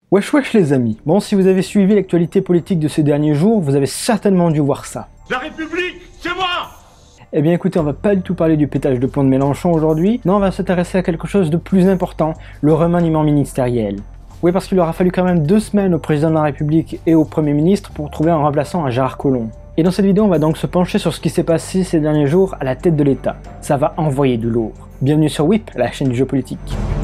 Wesh wesh les amis, bon si vous avez suivi l'actualité politique de ces derniers jours, vous avez certainement dû voir ça. La République, c'est moi! Eh bien écoutez, on va pas du tout parler du pétage de plomb de Mélenchon aujourd'hui, non on va s'intéresser à quelque chose de plus important, le remaniement ministériel. Oui parce qu'il aura fallu quand même 2 semaines au président de la République et au Premier ministre pour trouver un remplaçant à Gérard Collomb. Et dans cette vidéo on va donc se pencher sur ce qui s'est passé ces derniers jours à la tête de l'État. Ça va envoyer du lourd. Bienvenue sur WIP, la chaîne du jeu politique.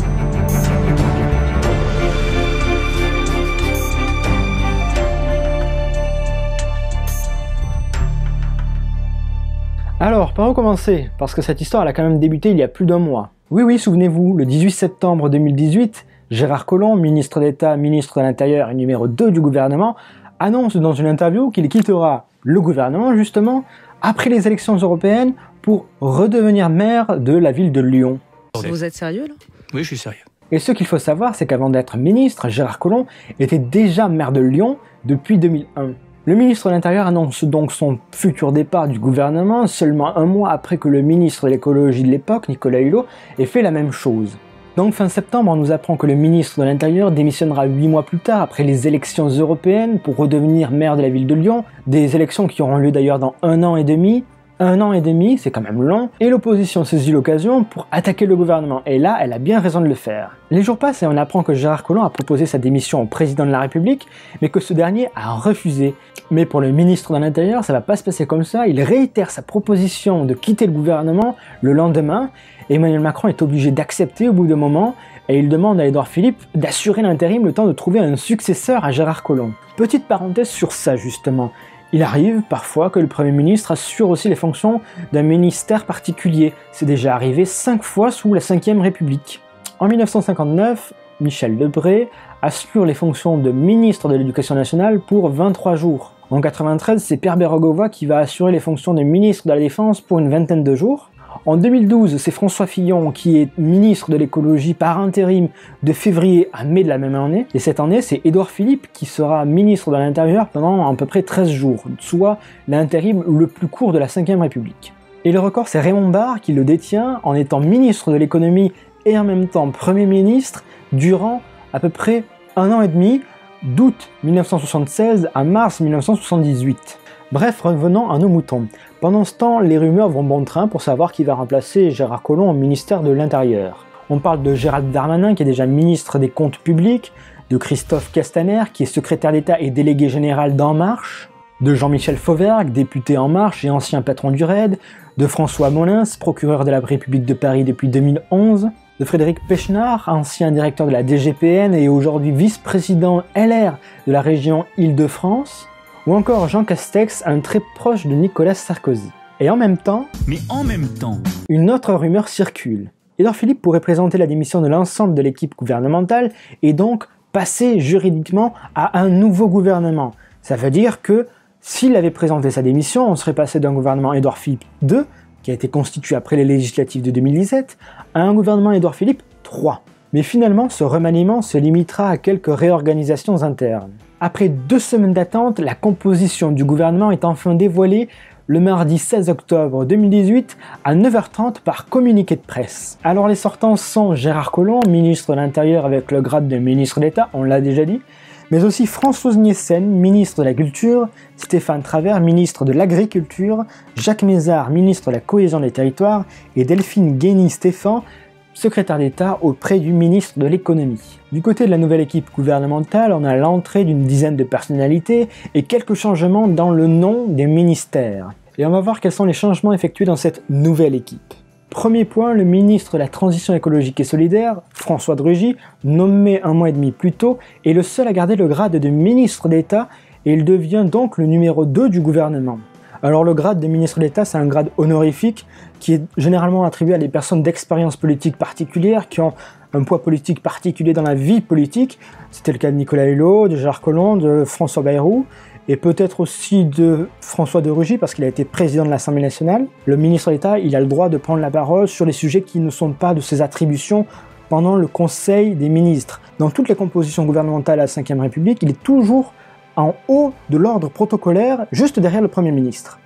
Alors, par où commencer? Parce que cette histoire elle a quand même débuté il y a plus d'1 mois. Oui, souvenez-vous, le 18 septembre 2018, Gérard Collomb, ministre d'État, ministre de l'Intérieur et numéro 2 du gouvernement, annonce dans une interview qu'il quittera le gouvernement, justement, après les élections européennes, pour redevenir maire de la ville de Lyon. Vous êtes sérieux là? Oui, je suis sérieux. Et ce qu'il faut savoir, c'est qu'avant d'être ministre, Gérard Collomb était déjà maire de Lyon depuis 2001. Le ministre de l'Intérieur annonce donc son futur départ du gouvernement seulement 1 mois après que le ministre de l'écologie de l'époque, Nicolas Hulot, ait fait la même chose. Donc fin septembre, on nous apprend que le ministre de l'Intérieur démissionnera 8 mois plus tard après les élections européennes pour redevenir maire de la ville de Lyon, des élections qui auront lieu d'ailleurs dans 1 an et demi. 1 an et demi, c'est quand même long, et l'opposition saisit l'occasion pour attaquer le gouvernement, et là, elle a bien raison de le faire. Les jours passent et on apprend que Gérard Collomb a proposé sa démission au président de la République, mais que ce dernier a refusé. Mais pour le ministre de l'Intérieur, ça va pas se passer comme ça, il réitère sa proposition de quitter le gouvernement le lendemain, et Emmanuel Macron est obligé d'accepter au bout d'un moment, et il demande à Édouard Philippe d'assurer l'intérim le temps de trouver un successeur à Gérard Collomb. Petite parenthèse sur ça justement. Il arrive parfois que le Premier ministre assure aussi les fonctions d'un ministère particulier. C'est déjà arrivé 5 fois sous la Ve République. En 1959, Michel Debré assure les fonctions de ministre de l'Éducation nationale pour 23 jours. En 1993, c'est Pierre Bérégovoy qui va assurer les fonctions de ministre de la Défense pour une vingtaine de jours. En 2012, c'est François Fillon qui est ministre de l'écologie par intérim de février à mai de la même année. Et cette année, c'est Édouard Philippe qui sera ministre de l'Intérieur pendant à peu près 13 jours, soit l'intérim le plus court de la Ve République. Et le record, c'est Raymond Barre qui le détient en étant ministre de l'économie et en même temps Premier ministre durant à peu près 1 an et demi, d'août 1976 à mars 1978. Bref, revenons à nos moutons. Pendant ce temps, les rumeurs vont bon train pour savoir qui va remplacer Gérard Collomb au ministère de l'Intérieur. On parle de Gérald Darmanin qui est déjà ministre des Comptes Publics, de Christophe Castaner qui est secrétaire d'État et délégué général d'En Marche, de Jean-Michel Fauvergue, député En Marche et ancien patron du RAID, de François Molins, procureur de la République de Paris depuis 2011, de Frédéric Pechnard, ancien directeur de la DGPN et aujourd'hui vice-président LR de la région Île-de-France, ou encore Jean Castex, un très proche de Nicolas Sarkozy. Et en même temps, une autre rumeur circule. Édouard Philippe pourrait présenter la démission de l'ensemble de l'équipe gouvernementale et donc passer juridiquement à un nouveau gouvernement. Ça veut dire que s'il avait présenté sa démission, on serait passé d'un gouvernement Édouard Philippe II, qui a été constitué après les législatives de 2017, à un gouvernement Édouard Philippe III. Mais finalement, ce remaniement se limitera à quelques réorganisations internes. Après 2 semaines d'attente, la composition du gouvernement est enfin dévoilée le mardi 16 octobre 2018 à 9h30 par communiqué de presse. Alors les sortants sont Gérard Collomb, ministre de l'Intérieur avec le grade de ministre d'État, on l'a déjà dit, mais aussi Françoise Nyssen, ministre de la Culture, Stéphane Travert, ministre de l'Agriculture, Jacques Mézard, ministre de la Cohésion des Territoires et Delphine Guény-Stéphan, secrétaire d'État auprès du ministre de l'Économie. Du côté de la nouvelle équipe gouvernementale, on a l'entrée d'une dizaine de personnalités et quelques changements dans le nom des ministères. Et on va voir quels sont les changements effectués dans cette nouvelle équipe. Premier point, le ministre de la Transition écologique et solidaire, François de Rugy, nommé 1 mois et demi plus tôt, est le seul à garder le grade de ministre d'État et il devient donc le numéro 2 du gouvernement. Alors le grade de ministre d'État, c'est un grade honorifique qui est généralement attribué à des personnes d'expérience politique particulière, qui ont un poids politique particulier dans la vie politique. C'était le cas de Nicolas Hulot, de Gérard Collomb, de François Bayrou, et peut-être aussi de François de Rugy, parce qu'il a été président de l'Assemblée nationale. Le ministre d'État, il a le droit de prendre la parole sur les sujets qui ne sont pas de ses attributions pendant le Conseil des ministres. Dans toutes les compositions gouvernementales à la Ve République, il est toujours en haut de l'ordre protocolaire, juste derrière le Premier ministre.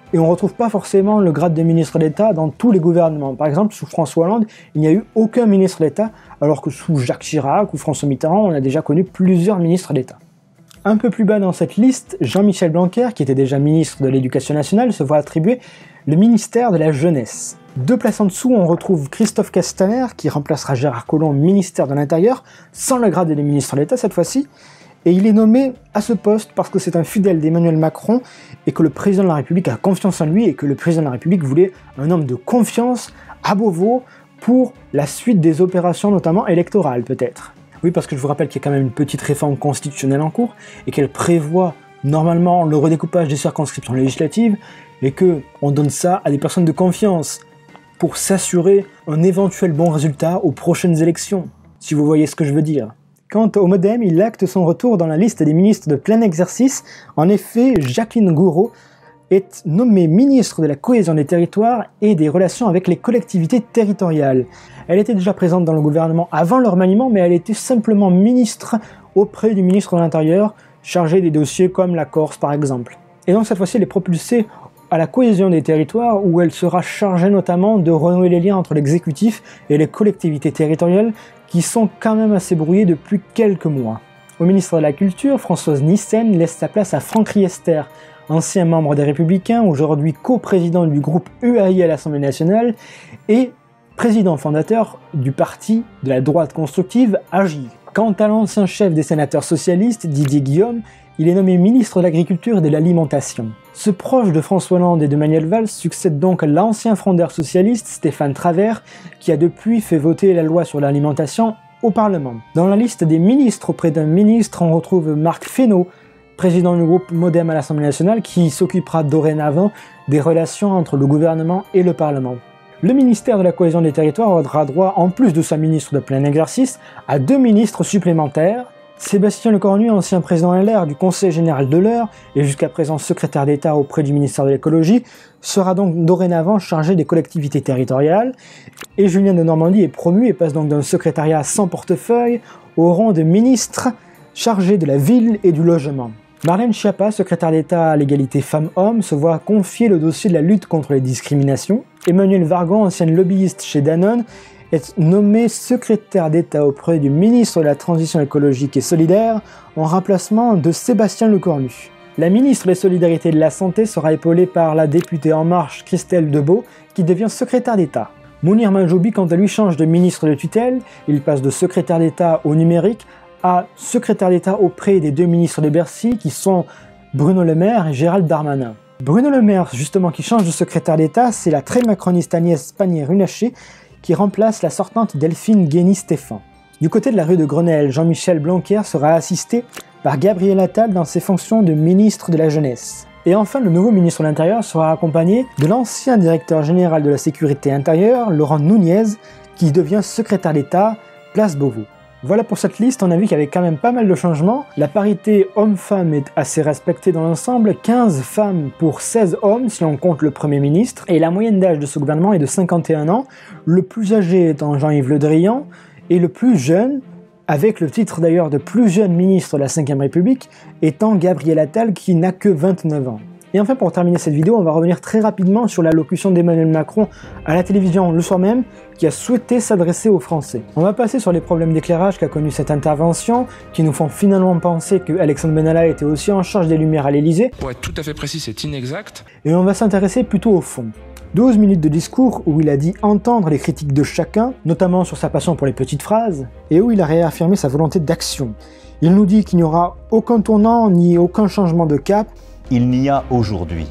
Et on ne retrouve pas forcément le grade de ministre d'État dans tous les gouvernements. Par exemple, sous François Hollande, il n'y a eu aucun ministre d'État, alors que sous Jacques Chirac ou François Mitterrand, on a déjà connu plusieurs ministres d'État. Un peu plus bas dans cette liste, Jean-Michel Blanquer, qui était déjà ministre de l'Éducation nationale, se voit attribuer le ministère de la Jeunesse. 2 places en dessous, on retrouve Christophe Castaner, qui remplacera Gérard Collomb au ministère de l'Intérieur, sans le grade de ministre d'État cette fois-ci, et il est nommé à ce poste parce que c'est un fidèle d'Emmanuel Macron et que le président de la République a confiance en lui et que le président de la République voulait un homme de confiance à Beauvau pour la suite des opérations, notamment électorales peut-être. Oui, parce que je vous rappelle qu'il y a quand même une petite réforme constitutionnelle en cours et qu'elle prévoit normalement le redécoupage des circonscriptions législatives et qu'on donne ça à des personnes de confiance pour s'assurer un éventuel bon résultat aux prochaines élections, si vous voyez ce que je veux dire. Quant au MoDem, il acte son retour dans la liste des ministres de plein exercice. En effet, Jacqueline Gourault est nommée ministre de la cohésion des territoires et des relations avec les collectivités territoriales. Elle était déjà présente dans le gouvernement avant leur remaniement, mais elle était simplement ministre auprès du ministre de l'Intérieur, chargé des dossiers comme la Corse par exemple. Et donc cette fois-ci, elle est propulsée à la cohésion des territoires où elle sera chargée notamment de renouer les liens entre l'exécutif et les collectivités territoriales qui sont quand même assez brouillées depuis quelques mois. Au ministère de la Culture, Françoise Nyssen laisse sa place à Franck Riester, ancien membre des Républicains, aujourd'hui coprésident du groupe UAI à l'Assemblée nationale et président fondateur du parti de la droite constructive AGI. Quant à l'ancien chef des sénateurs socialistes, Didier Guillaume, il est nommé ministre de l'Agriculture et de l'Alimentation. Ce proche de François Hollande et de Manuel Valls succède donc à l'ancien frondeur socialiste Stéphane Travert, qui a depuis fait voter la loi sur l'alimentation au Parlement. Dans la liste des ministres auprès d'un ministre, on retrouve Marc Fesneau, président du groupe MoDem à l'Assemblée nationale, qui s'occupera dorénavant des relations entre le gouvernement et le Parlement. Le ministère de la Cohésion des Territoires aura droit, en plus de sa ministre de plein exercice, à 2 ministres supplémentaires. Sébastien Lecornu, ancien président LR du Conseil général de l'Eure et jusqu'à présent secrétaire d'État auprès du ministère de l'Écologie, sera donc dorénavant chargé des collectivités territoriales. Et Julien de Normandie est promu et passe donc d'un secrétariat sans portefeuille au rang de ministre chargé de la ville et du logement. Marlène Schiappa, secrétaire d'État à l'égalité femmes-hommes, se voit confier le dossier de la lutte contre les discriminations. Emmanuel Vargon, ancienne lobbyiste chez Danone, est nommé secrétaire d'État auprès du ministre de la Transition écologique et solidaire en remplacement de Sébastien Lecornu. La ministre des Solidarités et de la Santé sera épaulée par la députée En Marche Christelle Debeau qui devient secrétaire d'État. Mounir Mahjoubi quant à lui change de ministre de tutelle, il passe de secrétaire d'État au numérique à secrétaire d'État auprès des 2 ministres de Bercy qui sont Bruno Le Maire et Gérald Darmanin. Bruno Le Maire justement qui change de secrétaire d'État, c'est la très macroniste Agnès Pannier-Runacher qui remplace la sortante Delphine Guény-Stéphan. Du côté de la rue de Grenelle, Jean-Michel Blanquer sera assisté par Gabriel Attal dans ses fonctions de ministre de la Jeunesse. Et enfin, le nouveau ministre de l'Intérieur sera accompagné de l'ancien directeur général de la Sécurité intérieure, Laurent Nunez, qui devient secrétaire d'État, place Beauvau. Voilà pour cette liste, on a vu qu'il y avait quand même pas mal de changements. La parité homme-femme est assez respectée dans l'ensemble, 15 femmes pour 16 hommes si on compte le Premier ministre, et la moyenne d'âge de ce gouvernement est de 51 ans, le plus âgé étant Jean-Yves Le Drian, et le plus jeune, avec le titre d'ailleurs de plus jeune ministre de la Ve République, étant Gabriel Attal qui n'a que 29 ans. Et enfin, pour terminer cette vidéo, on va revenir très rapidement sur l'allocution d'Emmanuel Macron à la télévision le soir même, qui a souhaité s'adresser aux Français. On va passer sur les problèmes d'éclairage qu'a connu cette intervention, qui nous font finalement penser que Alexandre Benalla était aussi en charge des Lumières à l'Élysée. Pour être tout à fait précis, c'est inexact. Et on va s'intéresser plutôt au fond. 12 minutes de discours où il a dit entendre les critiques de chacun, notamment sur sa passion pour les petites phrases, et où il a réaffirmé sa volonté d'action. Il nous dit qu'il n'y aura aucun tournant ni aucun changement de cap. Il n'y a aujourd'hui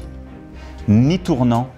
ni tournant,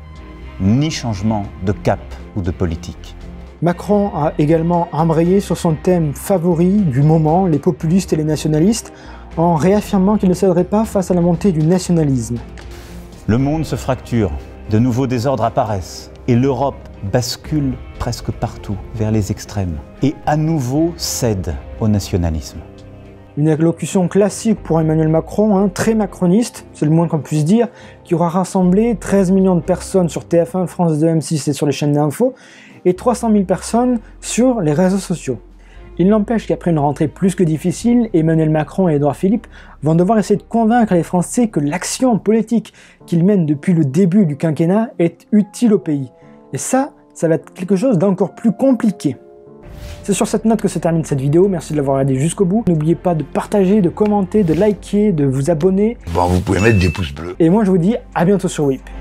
ni changement de cap ou de politique. Macron a également embrayé sur son thème favori du moment, les populistes et les nationalistes, en réaffirmant qu'il ne céderait pas face à la montée du nationalisme. Le monde se fracture, de nouveaux désordres apparaissent, et l'Europe bascule presque partout vers les extrêmes, et à nouveau cède au nationalisme. Une allocution classique pour Emmanuel Macron, très macroniste, c'est le moins qu'on puisse dire, qui aura rassemblé 13 millions de personnes sur TF1, France 2, M6 et sur les chaînes d'infos, et 300 000 personnes sur les réseaux sociaux. Il n'empêche qu'après une rentrée plus que difficile, Emmanuel Macron et Édouard Philippe vont devoir essayer de convaincre les Français que l'action politique qu'ils mènent depuis le début du quinquennat est utile au pays. Et ça va être quelque chose d'encore plus compliqué. C'est sur cette note que se termine cette vidéo, merci de l'avoir regardé jusqu'au bout. N'oubliez pas de partager, de commenter, de liker, de vous abonner. Bon, vous pouvez mettre des pouces bleus. Et moi je vous dis à bientôt sur WIP.